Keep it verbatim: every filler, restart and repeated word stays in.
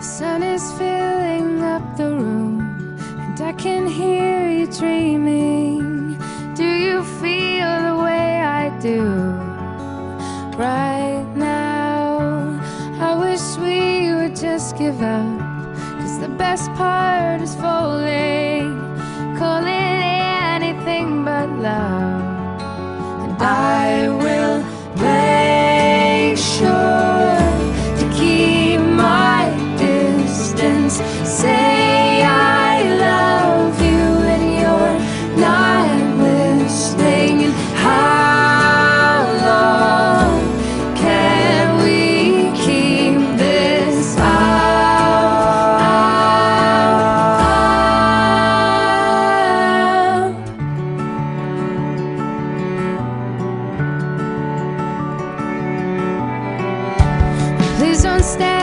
The sun is filling up the room, and I can hear you dreaming. Do you feel the way I do right now? I wish we would just give up, 'cause the best part is falling. Call it anything but love. And I will make sure to keep my distance. Say I love you and you're not listening. And how long can we keep this up? Please don't stay.